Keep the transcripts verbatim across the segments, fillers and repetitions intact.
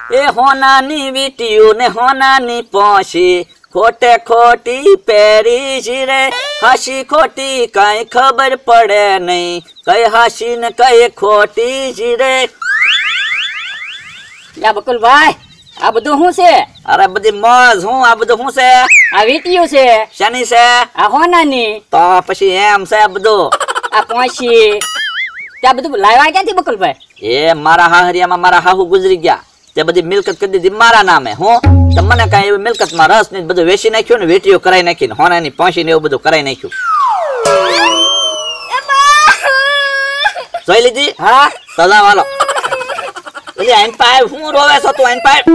એ હોનાની વીટીયું ને હોનાની પોશી ખોટે ખોટી પહેરી છે રે હાસી ખોટી કઈ ખબર પડે નહીં કઈ હાસી ને કઈ ખોટી છે રે લા બકુલભાઈ આ બધું શું છે? અરે બધી મોજ હું આ બધું શું છે? આ વીટીયું છે. શેની છે? આ હોનાની. તો પછી એમ છે બધું. આ પોશી ત્યાં બધું લાવ્યા ક્યાંથી બકુલભાઈ? એ મારા હાહરિયામાં મારા હાહુ ગુજરી ગયા તે બધી મિલકત કરી દીધી મારા નામે. હું તો મને કઈ એવી મિલકતમાં રસ નહીં, બધું વેચી નાખ્યું ને વીટીઓ કરાઈ નાખી ને હોનાની પહોંચી ને એવું બધું કરાઈ નાખ્યું. જોઈ લીધી? હા સદા વાલો એટલે આઈન પાય હું રોવે છો તું? આઈન પાય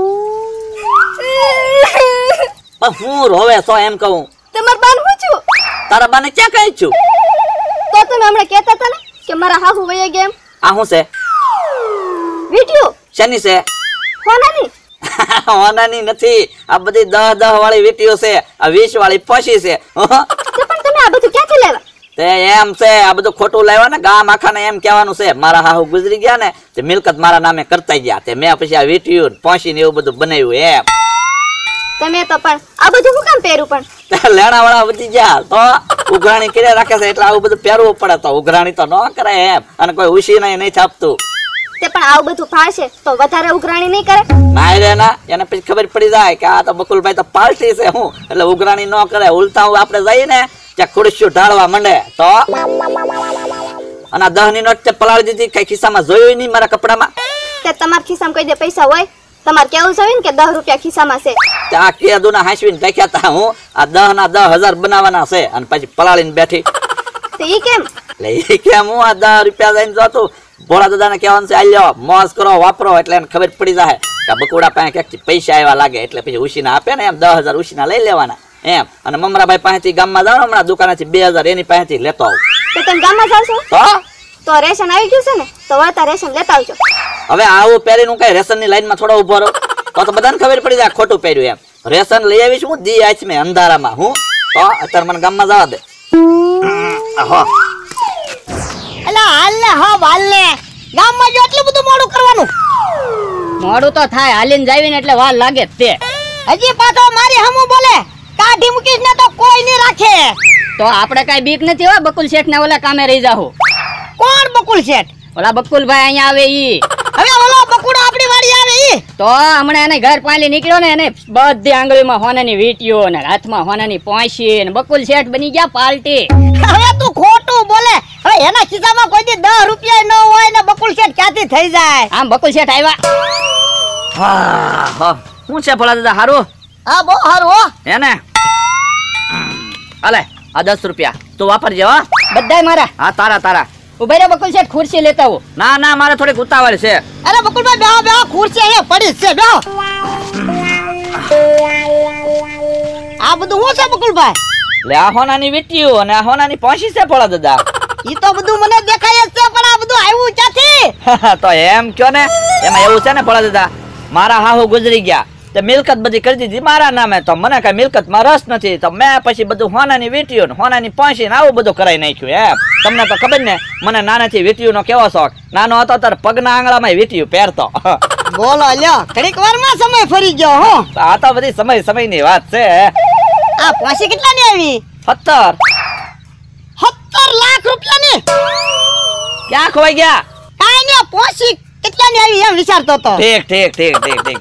પણ હું રોવે છો એમ કહું? તમાર બાન હું છું? તારા બાને ક્યાં કહી છું? તો તમે હમણાં કહેતા હતા ને કે મારા હાહુ વયા ગયા એમ. આ શું છે? વિડિયો શેની છે? હોનાની. હોનાની નથી, આ બધી દહ દહ વાળી વીટીઓ છે, આ વીસ વાળી પસી છે. તો પણ તમે આ બધું ક્યાંથી લાવ્યા? તે એમ છે આ બધું ખોટું લાવ્યા ને ગામ આખાને એમ કહેવાનું છે મારા હાહુ ગુજરી ગયા ને તે મિલકત મારા નામે કરતા ગયા તે મેં પછી આ વીટીઓ પહોંચીને એવું બધું બનાવ્યું એમ. તમે તો પણ આ બધું શું કામ પહેર્યું? પણ લેણા વાળા વધી ગયા તો ઉઘરાણી કર્યા રાખે છે એટલે આવું બધું પહેરવું પડે, તો ઉઘરાણી તો ન કરાય એમ, અને કોઈ ઉશી નહીં નહીં છાપતું. તે પણ આવું બધું ફાળશે તો વધારે ઉઘરાણી નહીં કરે? ના રે ના, એને પછી ખબર પડી જાય કે આ તો બકુલભાઈ તો પાર્ટી છે હું એટલે ઉઘરાણી ન કરે. ઉલટા આપણે જઈએ ને ત્યાં ખુરશીઓ ઢાળવા માંડે તો અને દહ ની નોટ પલાળી દીધી, કઈ ખિસ્સામાં જોયું નહીં મારા કપડામાં. તે તમારા ખિસ્સામાં કોઈ દે પૈસા હોય તમારે કેવું જોઈએ ને કે દસ રૂપિયા ખિસ્સામાં છે. આ કેદુના હાંસવીને રાખ્યા હતા હું આ દહ ના દહ હજાર બનાવવાના છે અને પછી પલાળીને બેઠી. તો ઈ કેમ? એટલે ઈ કેમ હું આ દસ રૂપિયા જઈને જોતું ભોળા દાદાને કહેવાનું છે આલ્યો મોજ કરો વાપરો એટલે એને ખબર પડી જાય કે બકુડા પાસે ક્યાંક પૈસા આવ્યા લાગે એટલે પછી ઉશીના આપે ને એમ દસ હજાર ઉશીના લઈ લેવાના એમ. અને મમરાભાઈ પાસેથી ગામમાં જાવ હમણાં દુકાનેથી બે હજાર એની પાસેથી લેતો આવું. તો તમે ગામમાં જાવ છો તો તો રેશન આવી ગયું છે ને તો વળતા રેશન લેતા આવજો. હવે આવું પહેરીને હું કઈ રેશન ની લાઈન માં થોડો ઉભો રહું તો તો બધાને ખબર પડી જાય ખોટું પહેર્યું એમ. રેશન લઈ આવીશ હું દી આજ મેં અંધારામાં હું તો અત્યારે મને ગામમાં જવા દે. અલા હાલ ને હા વાલ ને ગામમાં જો એટલું બધું મોડું કરવાનું? મોડું તો થાય, હાલીને જાવીને એટલે વાર લાગે તે. હજી પાછો મારી હમુ બોલે કાઢી મૂકીશ ને તો કોઈ નહીં રાખે. તો આપણે કઈ બીક નથી હો બકુલ શેઠ ને ઓલા કામે રહી જાહો. કોણ બકુલ શેઠ? ઓલા બકુલભાઈ અહીંયા આવે ઈ. હવે ઓલો બકુડો આપણી વાડી આવે ઈ તો હમણાં એને ઘર પાલી નીકળ્યો ને એને બધી આંગળીમાં હોનાની વીટીઓ ને હાથમાં હોનાની પોંશી ને બકુલ શેઠ બની ગયા પાર્ટી. હવે તું ખોટું બોલે. હવે એના ખિસ્સામાં કોઈ દી દસ રૂપિયા ન હોય ને બકુલ શેઠ ક્યાંથી થઈ જાય? આમ બકુલ શેઠ આવ્યા. હા હા શું છે ભોળા દાદા? હારું? હા બહુ સારું હો. હે ને? અલે આ દસ રૂપિયા તું વાપરજે હો. બધાય મારા? હા તારા તારા. ઉભા રે બકુલ શેઠ, ખુરશી લેતા આવો. ના ના મારે થોડીક ઉતાવળ છે. અરે બકુલભાઈ બેહો બેહો, ખુરશી અહીંયા પડી છે બેહો. આ બધું શું છે બકુલભાઈ? લે આ હોનાની વીટીઓ અને આ હોનાની પહોંચી છે ભોળા દાદા. ઈ તો બધું મને દેખાય જ છે પણ આ બધું આવ્યું ક્યાંથી? તો એમ કયો ને, એમાં એવું છે ને ભોળા દાદા મારા હાહુ ગુજરી ગયા તે મિલકત બધી કરી દીધી મારા નામે, તો મને કઈ મિલકતમાં રસ નથી તો મેં પછી બધું હોનાની વીટીઓ ને હોનાની પહોંચી ને આવું બધું કરાઈ નાખ્યું એમ. તમને તો ખબર ને મને નાનેથી વીટીઓ નો કેવો શોખ, નાનો હતો ત્યારે પગના આંગળામાં વીટીઓ પહેરતો. બોલો લ્યો ઘડીક વારમાં સમય ફરી ગયો હો. આ તો બધી સમય સમયની વાત છે. આ પોસી કેટલાની આવી? સત્તર સત્તર લાખ રૂપિયાની. ક્યાં ખોવાઈ ગયા? કાઈ ને પોસી કેટલાની આવી એમ વિચારતો તો. ઠીક ઠીક ઠીક ઠીક ઠીક.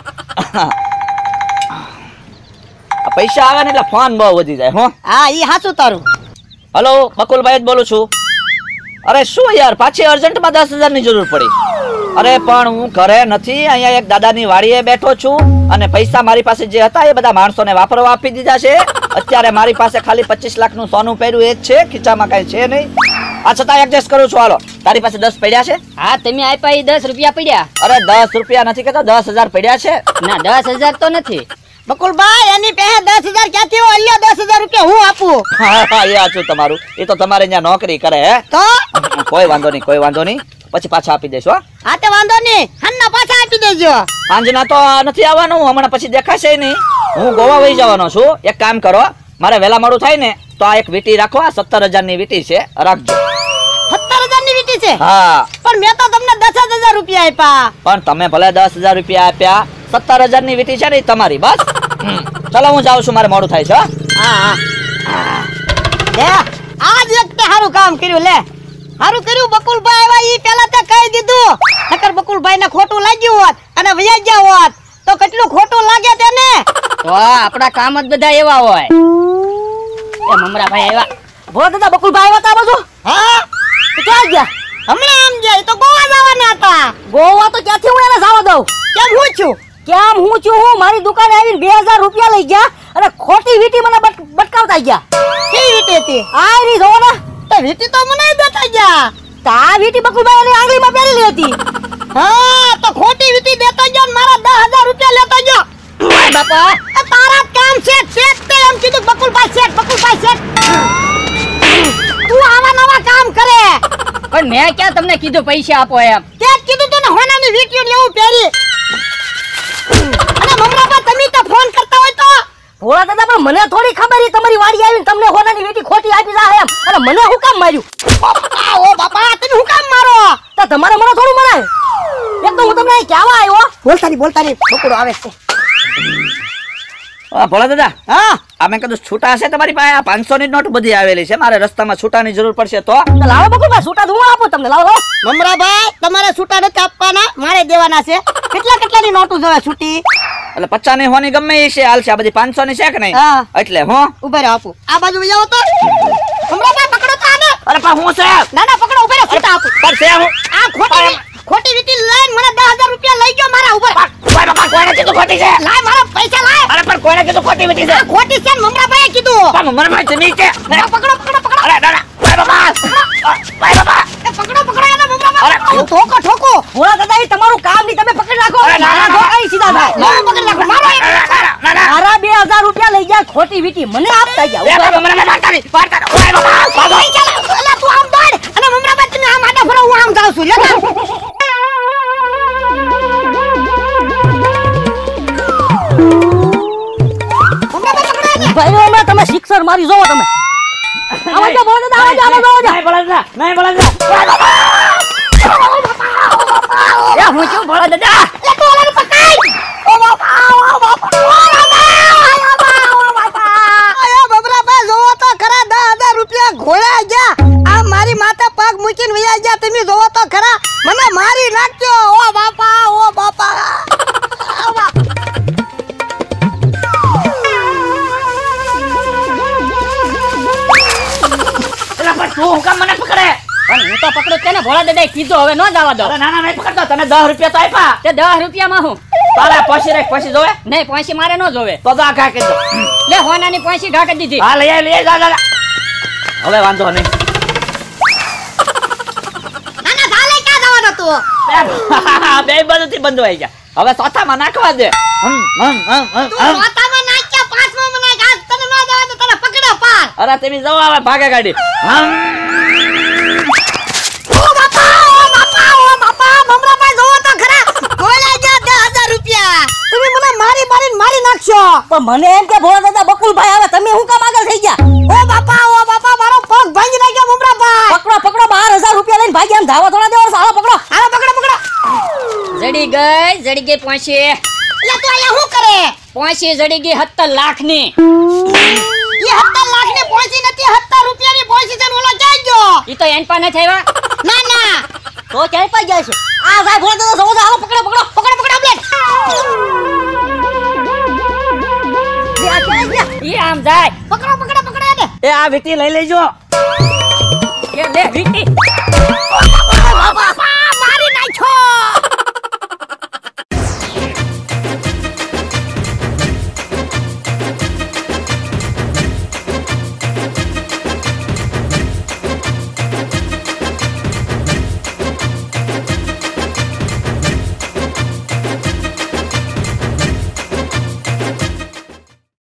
પૈસા આવે ને એટલે ફોન બહુ વધી જાય હો. હા ઈ હાચું તારું. હલો બકુલભાઈ જ બોલું છું. અરે શું યાર પાછી અર્જન્ટમાં દસ હજાર ની જરૂર પડી. અરે પણ હું ઘરે નથી, અહીંયા એક દાદાની વાડીએ બેઠો છું અને પૈસા મારી પાસે જે હતા એ બધા માણસોને વાપરવા આપી દીધા છે. અત્યારે મારી પાસે ખાલી પચીસ લાખ નું સોનું પહેર્યું એ જ છે, ખીચામાં કઈ છે નહીં. આ છતાં એડજસ્ટ કરું છું. હાલો તારી પાસે દસ પડ્યા છે? હા તમે આપ્યા ઈ દસ રૂપિયા પડ્યા. અરે દસ રૂપિયા નથી કહેતો, દસ હજાર પડ્યા છે. ના દસ હજાર તો નથી બકુલભાઈ, એની પાસે દસ હજાર ક્યાંથી હોય? લ્યો દસ હજાર રૂપિયા હું આપું. હા હા એ આછું તમારું, એ તો તમારે ત્યાં નોકરી કરે હે. તો કોઈ વાંધો નહીં કોઈ વાંધો નહીં, પછી પાછા આપી દેશો. હા તે વાંધો નહીં, હન્ના પાછા આપી દેજો. સાંજના તો નથી આવવાનું, હમણાં પછી દેખાશે નહીં. હું ગોવા વહી જવાનો છું. એક કામ કરો, મારે વહેલા મોડું થાય ને તો આ એક વીટી રાખો, આ સત્તર હજાર ની વીટી છે, રાખજો. સત્તર હજાર ની વીટી છે હા પણ મેં તો તમને દસ જ હજાર રૂપિયા આપ્યા. પણ તમે ભલે દસ હજાર રૂપિયા આપ્યા, સત્તર હજાર ની વીટી છે ને ઈ તમારી. બસ હમ. ચલો હું જાઉં છું, મારે મોડું થાય છે. હો? હા હા લે આજ એક તે સારું કામ કર્યું. લે સારું કર્યું બકુલભાઈ આવ્યા ઈ પહેલા તે કહી દીધું, નકર બકુલભાઈ ને ખોટું લાગ્યું હોત અને વયા ગયા હોત તો કેટલું ખોટું લાગે તેને. તો આપણા કામ જ બધા એવા હોય. એ મમરાભાઈ આવ્યા. ભો દાદા બકુલભાઈ આવ્યા તા બાજુ. હા તો ક્યાં ગયા? હમણાં આમ ગયા, ઈ તો ગોવા જવાના હતા. ગોવા તો ક્યાંથી હું એને જવા દઉં? કેમ હું છું? કેમ હું છું? હું મારી દુકાને આવીને બે હજાર રૂપિયા લઈ ગયા અને ખોટી વીટી મને બટ- બટકાવતા ગયા. કેવી વીટી હતી? આ રી જો ને તો વીટી તો મને દેતા ગયા. તા વીટી બકુલભાઈ ની આંગળીમાં પહેરેલી હતી. હા તો ખોટી વીટી દેતા ગયો ને મારા દસ હજાર રૂપિયા લેતા ગયો. બાપા આ તારા જ કામ છે. શેઠ તે એમ કીધું બકુલભાઈ શેઠ બકુલભાઈ શેઠ. તું આવા નવા કામ કરે. પણ મેં ક્યાં તમને કીધું પૈસા આપો એમ? તે જ કીધું તું ને હોનાની વીટીઓ ને એવું પહેરી. અને મમરાબા તમે તો ફોન કરતા હોય તો ભોળા દાદા પણ મને થોડી ખબર છે તમારી વાડી આવીને તમને હોનાની વીટી ખોટી આપી જાય એમ. અને મને હું કામ માર્યું? ઓ બાપા તમે હું કામ મારો? તો તમારે મને થોડું મરાય. એક તો હું તમને અહીં કહેવા આવ્યો. બોલતા નહીં બોલતા નહીં બકુડો આવે છે. અ, ભોળા દાદા, હા આ મેં કીધું છૂટા છે તમારી પાસે? આ પાંચસો ની નોટ બધી આવેલી છે, મારે રસ્તામાં છૂટાની જરૂર પડશે તો. તો લાવો બકુલભાઈ છૂટા હું આપું તમને. લાવો લાવો મમરાભાઈ તમારે છૂટા નથી આપવાના, મારે દેવાના છે. કેટલા કેટલાની નોટો જોવે છૂટી? એટલે પચાસ ની હોની ગમે એ છે હાલ છે, આ બધી પાંચસો ની છે કે નહીં? હા. એટલે હું ઉભા રહો આપું. આ બાજુ જાઓ તો મમરાભાઈ પકડો તો આને. અરે પણ હું છે ના ના પકડો ઉભા રહો છૂટા આપું. પણ છે હું આ ખોટી ખોટી વીટી લઈને મને દસ હજાર રૂપિયા લઈ ગયો મારા ઉપર. કોઈ બાપા કોઈને કીધું ખોટી છે? લાય મારા પૈસા લાય. અરે પણ કોઈને કીધું ખોટી વીટી છે? આ ખોટી છે ને મમરાભાઈએ કીધું. પણ મને ભાઈ તમે છે. પકડો પકડો પકડો પકડો. અરે ના ના કોઈ બાપા કોઈ બાપા એ પકડો પકડો એને મમરાભાઈ. અરે ઠોકો ઠોકો. ભોળા દાદા એ તમારું કામ નહીં, તમે પકડી રાખો. અરે ના, ના, ના. ઠોકાઈ સીધા થાય. મારો પકડી રાખો મારો એક. ના ના મારા બે હજાર રૂપિયા લઈ ગયા ખોટી વીટી મને આપતા ગયા. બે બાપા મને મારતા નહીં મારતા નહીં. ઓય બાપા ભાઈ ચાલો. અલા તું આમ દોડ અને મમરાભાઈ તમે આમ આડા ફરો, હું આમ જાઉં છું. લેતા ભાઈઓ હમણાં તમે શિક્ષણ મારી જોવો તમે. આવા જાઓ ભોળા દાદા, આવા જાઓ, આવા જાઓ. નહીં બોલા જા નહીં બોલા જા. એ હું છું ભોળા દાદા. લે તું ઓલાને પકડ. ઓ બાપા ઓ બાપા ઓ બાપા ઓ બાપા. આયો બબરાભાઈ જોવો તો ખરા દસ હજાર રૂપિયા ઘોળ્યા ગયા. આ મારી માથે પગ મૂકીને વયા ગયા. તમે જોવો તો ખરા મને મારી નાખ્યો. ઓ બાપા ઓ બાપા. એટલે પણ તું હું કામ મને પકડે? પણ હું તો પકડું જ છે ને. ભોળા દાદાએ કીધું હવે ન જવા દો. અરે ના ના નહીં પકડતો, તને દસ રૂપિયા તો આપ્યા. તે દસ રૂપિયામાં હું તારે પછી રાખ પછી જોવે નહીં પાંચી મારે ન જોવે. તો તો આ ઘા કરી દો. લે હોનાની પાંચી ઢાંકી દીધી. હા લઈ આય, લઈ આય, જા જા જા. હવે વાંધો નહીં. નાના સાલે ક્યાં જવાનો તું? બે બાજુથી બંધવાઈ ગયા. હવે ચોથામાં નાખવા દે. હમ હમ હમ હમ તું હમ. ચોથામાં નાખ્યા, પાંચમાં મને ઘાસ તને ન જવા દે, તને પકડે પાર. અરે તમે જાઓ હવે ભાગે ગાડી. હમ. ઓ બાપા ઓ બાપા ઓ બાપા. મમરાભાઈ જોવો તો ખરા ઘોળ્યા ગયા દસ હજાર રૂપિયા. તમે મને મારી મારીને મારી નાખશો. પણ મને એમ કે ભોળા દાદા બકુલભાઈ આવે, તમે હું કામ આગળ થઈ ગયા? ઓ બાપા ઓ બાપા મારો પગ ભાંગી નાખ્યો મમરાભાઈ. પકડો પકડો બાર હજાર રૂપિયા લઈને ભાગ્યા. આમ ધાવા થોડા દેવા. હાલો પકડો હાલો પકડો પકડો. જડી ગઈ જડી ગઈ પાંચી. એટલે તું અહીંયા શું કરે? પાંચી જડી ગઈ સત્તર લાખ ની. એ સત્તર લાખ ની પોઈસી નથી, સત્તર રૂપિયા ની પોઈસી છે. ઓલો ક્યાં ગયો? ઈ તો એન પાસે નથી આવ્યા. ના ના તો ક્યાંય પાઈ જાય છે. આ સાહેબ ભોળા દાદા જોવો તો હાલો પકડો પકડો પકડો પકડો બ્લેડ. લે આ ક્યાં ગયા? ઈ આમ જાય. પકડો પકડો પકડો એને. એ આ વીટી લઈ લેજો. એ લે વીટી. બાપા